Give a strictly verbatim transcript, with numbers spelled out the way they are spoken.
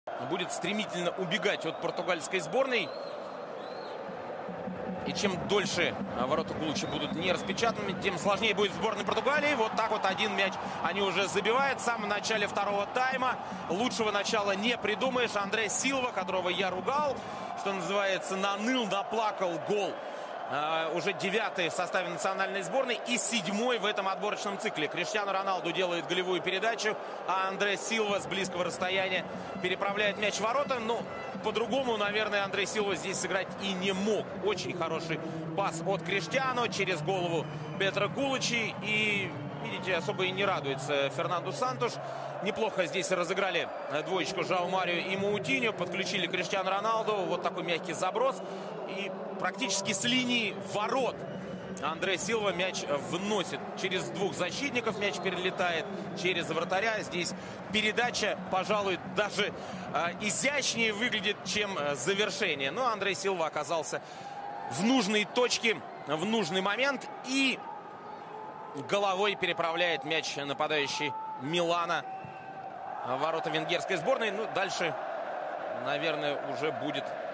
будет стремительно убегать от португальской сборной. И чем дольше ворота Гулича будут не распечатаны, тем сложнее будет сборной Португалии. Вот так вот один мяч они уже забивают в самом начале второго тайма. Лучшего начала не придумаешь. Андре Силва, которого я ругал, что называется, наныл, наплакал гол. Uh, уже девятый в составе национальной сборной и седьмой в этом отборочном цикле. Криштиану Роналду делает голевую передачу, а Андре Силва с близкого расстояния переправляет мяч в ворота. Но по-другому, наверное, Андре Силва здесь сыграть и не мог. Очень хороший пас от Криштиану через голову Петра Гуличи. И, видите, особо и не радуется Фернанду Сантуш. Неплохо здесь разыграли двоечку Жао Марио и Маутиньо. Подключили Криштиану Роналду. Вот такой мягкий заброс. И практически с линии ворот Андре Силва мяч вносит. Через двух защитников мяч перелетает через вратаря. Здесь передача, пожалуй, даже э, изящнее выглядит, чем завершение. Но Андре Силва оказался в нужной точке, в нужный момент. И головой переправляет мяч нападающий Милана в ворота венгерской сборной. Ну, дальше, наверное, уже будет